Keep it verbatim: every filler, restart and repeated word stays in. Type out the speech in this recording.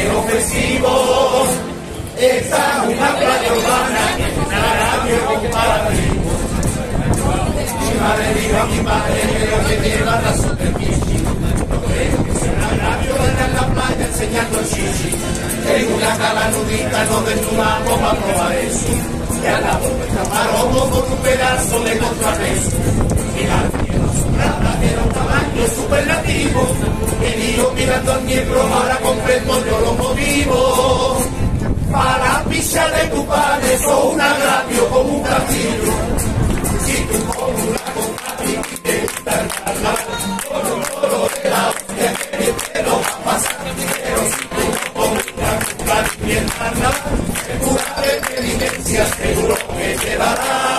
ofensivo. Esta es una playa urbana que es un agravio comparativo. Mi madre dijo a mi padre que lo que lleva la superficie. No creo que sea un agravio andar en la playa enseñando el chichi. En una cala nudita nos desnudamos para probar eso. Y a la boca paromo con un pedazo de contrapeso. Mira, la asombrada era un tamaño superlativo. El hijo mirando al miembro, ahora comprendo yo los motivos. Para pisar de tu padre, sos un agravio como un castillo. Si tú con una copa y te gusta el carnaval, con un coro de la hostia que te lo va a pasar. Pero si tú no con una copa y el carnaval, segura de inteligencia, seguro que te dará.